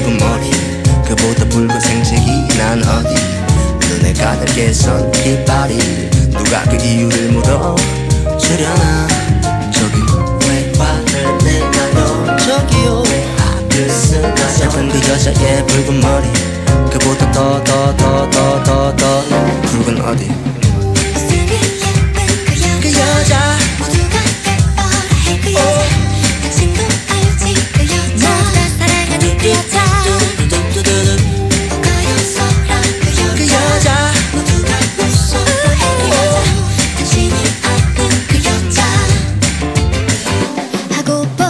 붉은 머리 그보다 붉은 생색이 난 어디 눈에 가늘게 선 깃발이 누가 그 이유를 물어주려나 저기 왜 화를 내나요 저기요 왜 악을 쓰나요 슬픈 그 여자의 붉은 머리 그보다 더 붉은 어디 그 여자 모두가 예뻐라 해 그 여자 당신도 알지 그 여자 모두가 사랑하는 그 여자 가엾어라 그 여자 모두가 무서워해 그 여자 당신이 아는 그 여자 하고파